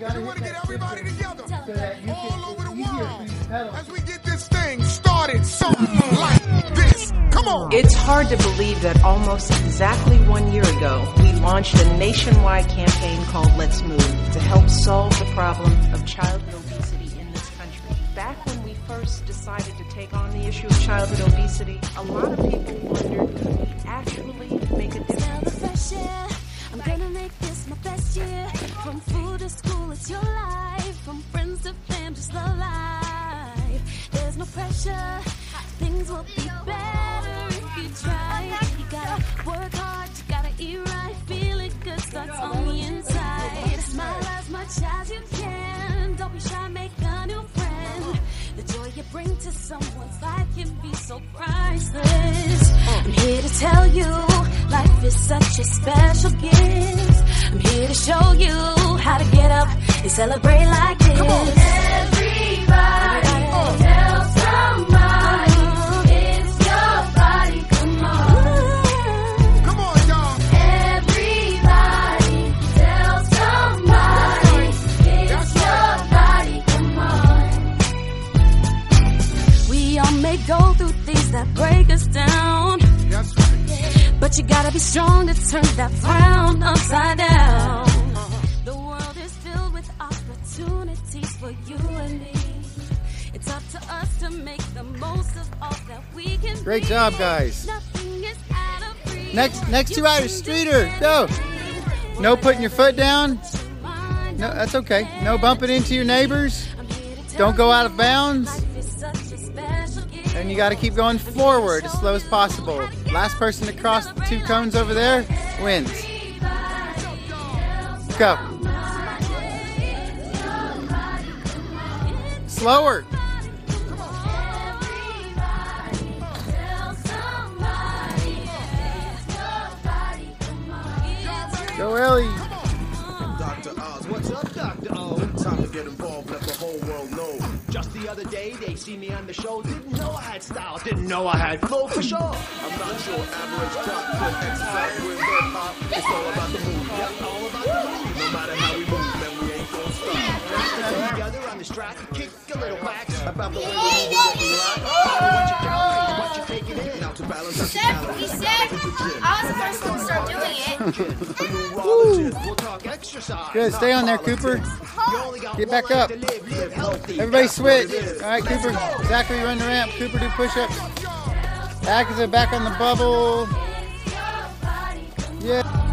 gotta hit that everybody together so that you all over the world as we get this thing started, something like this. Come on. It's hard to believe that almost exactly 1 year ago, we launched a nationwide campaign called Let's Move to help solve the problem of childhood obesity in this country. Back when we first decided to take on the issue of childhood obesity, a lot of people wondered, could we actually make a difference? I'm gonna make this my best year. From food to school, it's your life. From friends to fam, just love life. There's no pressure, things will be better if you try. You gotta work hard, you gotta eat right. Feeling good starts on the inside. Smile as much as you can. Don't be shy, make a new friend. The joy you bring to someone's life can be so priceless. I'm here to tell you, life is such a special gift. I'm here to show you how to get up and celebrate like this. Come on. Everybody, tell somebody, it's your body, come on. Come on, y'all. Everybody, tell somebody, it's your body, come on. We all may go through things that break us down. That's right. But you gotta be strong to turn that frown upside down. The world is filled with opportunities for you and me. It's up to us to make the most of all that we can. Great job, guys. Nothing is out of reach. Next 2 items, Streeter, go. No putting your foot down. No, that's okay. No bumping into your neighbors. Don't go out of bounds. And you got to keep going forward as slow as possible. Last person to cross the 2 cones over there wins. Go. Slower. Go, Ellie. Dr. Oz, what's up, Dr. O? Time to get involved, let the whole world know. Just the other day, they see me on the show. Didn't know I had style, didn't know I had flow for sure. I'm not sure average top could exercise with hip-hop. It's all about the move, yeah, all about the move. No matter how we move, then we ain't gonna stop. Let's together on this track, kick a little back about the way we move, what we like. What you got, what you taking in. Now to balance out your balance. He said I was the first one to start doing it. We'll talk exercise. Good, stay on there, Cooper. Get back up. Everybody switch. All right, Cooper. Zachary, run the ramp. Cooper, do push-ups. Back on the bubble. Yeah.